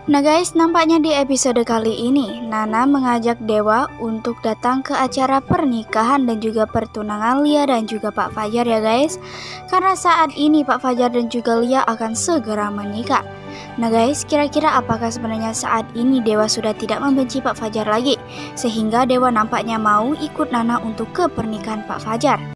Nah guys, nampaknya di episode kali ini Nana mengajak Dewa untuk datang ke acara pernikahan dan juga pertunangan Lia dan juga Pak Fajar ya guys. Karena saat ini Pak Fajar dan juga Lia akan segera menikah. Nah guys, kira-kira apakah sebenarnya saat ini Dewa sudah tidak membenci Pak Fajar lagi, sehingga Dewa nampaknya mau ikut Nana untuk ke pernikahan Pak Fajar?